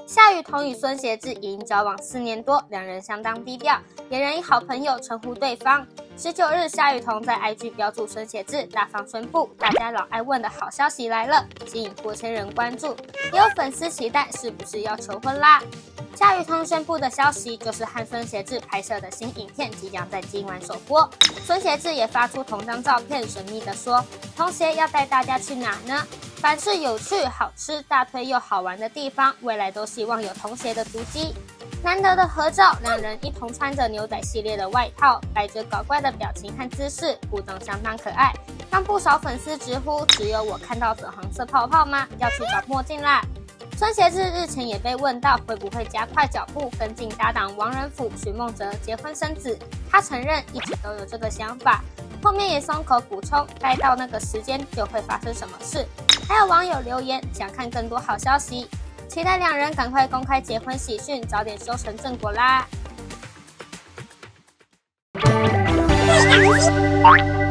夏雨桐与孙协志已经交往4年多，两人相当低调，也仍以好朋友称呼对方。19日，夏雨桐在 IG 标注孙协志，大方宣布大家老爱问的好消息来了，吸引过千人关注，也有粉丝期待是不是要求婚啦。夏雨桐宣布的消息就是和孙协志拍摄的新影片即将在今晚首播。孙协志也发出同张照片，神秘地说：“童协要带大家去哪呢？凡是有趣、好吃、大推又好玩的地方，未来都希望有童协的足迹。”难得的合照，两人一同穿着牛仔系列的外套，摆着搞怪的表情和姿势，互动相当可爱，让不少粉丝直呼：“只有我看到粉红色泡泡吗？要去找墨镜啦！”孙协志日前也被问到会不会加快脚步跟进搭档王仁甫、许孟哲结婚生子，他承认一直都有这个想法，后面也松口补充，该到那个时间就会发生什么事。还有网友留言想看更多好消息，期待两人赶快公开结婚喜讯，早点修成正果啦。